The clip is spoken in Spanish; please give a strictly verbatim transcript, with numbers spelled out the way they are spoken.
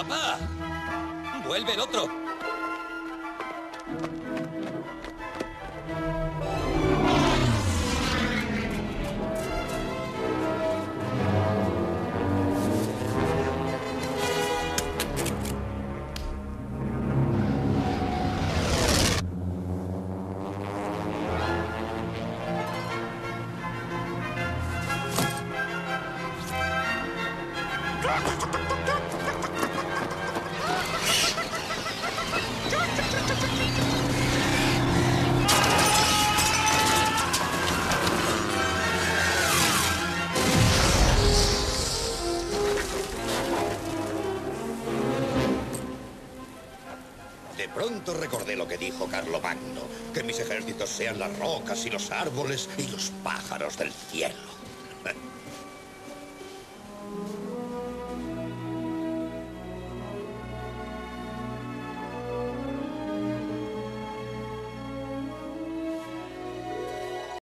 ¡Papá! ¡Vuelve el otro! De pronto recordé lo que dijo Carlomagno, que mis ejércitos sean las rocas y los árboles y los pájaros del cielo.